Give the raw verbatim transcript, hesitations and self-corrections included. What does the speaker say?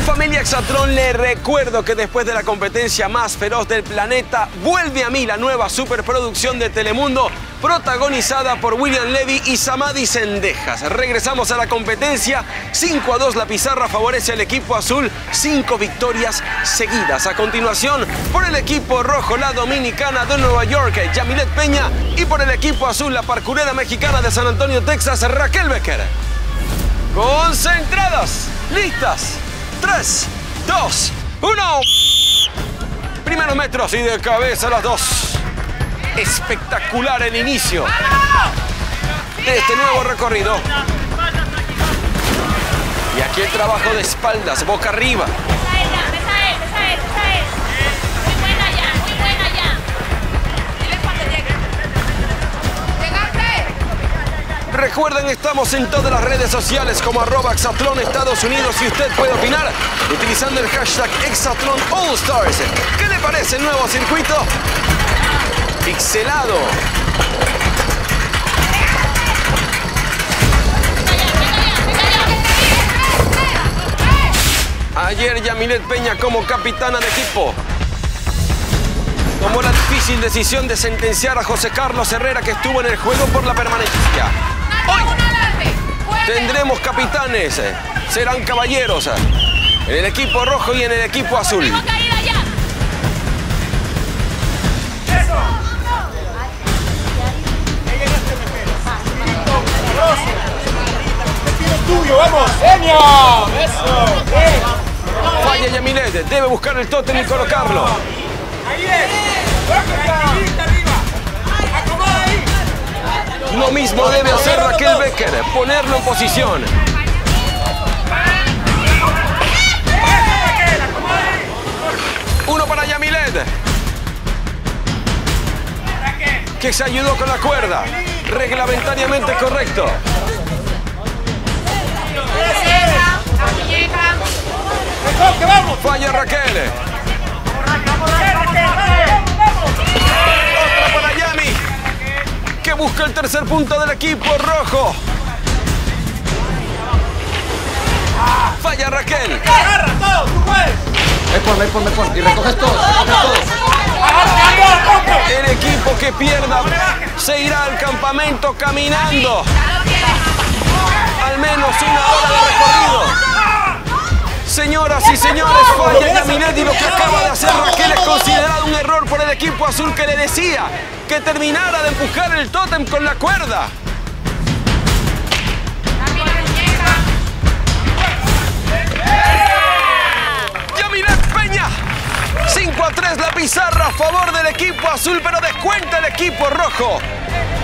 Familia Exatlón, le recuerdo que después de la competencia más feroz del planeta, vuelve a mí la nueva superproducción de Telemundo, protagonizada por William Levy y Samadhi Sendejas. Regresamos a la competencia, cinco a dos la pizarra favorece al equipo azul, cinco victorias seguidas. A continuación, por el equipo rojo, la dominicana de Nueva York, Yamilet Peña, y por el equipo azul, la parkourera mexicana de San Antonio, Texas, Raquel Becker. Concentradas, listas. tres, dos, uno. Primeros metros y de cabeza las dos. Espectacular el inicio de este nuevo recorrido. Y aquí el trabajo de espaldas, boca arriba. Recuerden, estamos en todas las redes sociales como arroba Exatlón Estados Unidos y usted puede opinar utilizando el hashtag Exatlón All Stars. ¿Qué le parece el nuevo circuito? Pixelado. Ayer Yamilet Peña como capitana de equipo tomó la difícil decisión de sentenciar a José Carlos Herrera, que estuvo en el juego por la permanencia. Hoy tendremos capitanes, serán caballeros en el equipo rojo y en el equipo azul. ¡Vamos, genio! ¡Eso! Falla Yamilet, debe buscar el tótem y colocarlo. ¡Ahí es! ¡Arriba! ¡Acomoda ahí! Lo mismo debe hacer Raquel Becker, ponerlo en posición. Uno para Yamilet, que se ayudó con la cuerda. Reglamentariamente correcto. Falla Raquel. Otra para Yami, que busca el tercer punto del equipo rojo. Falla Raquel. ¡Agarra todo! ¡Tú puedes! Me pon, me pon, me pon. Y recoges todos, recoges todos. El equipo que pierda se irá al campamento caminando. Al menos una hora de recorrido. Señoras y señores, falla Yamilet y lo que acaba de hacer Raquel es considerado un error por el equipo azul, que le decía que terminara de empujar el tótem con la cuerda. Yamilet Peña, cinco a tres la pizarra a favor del equipo azul, pero descuenta el equipo rojo.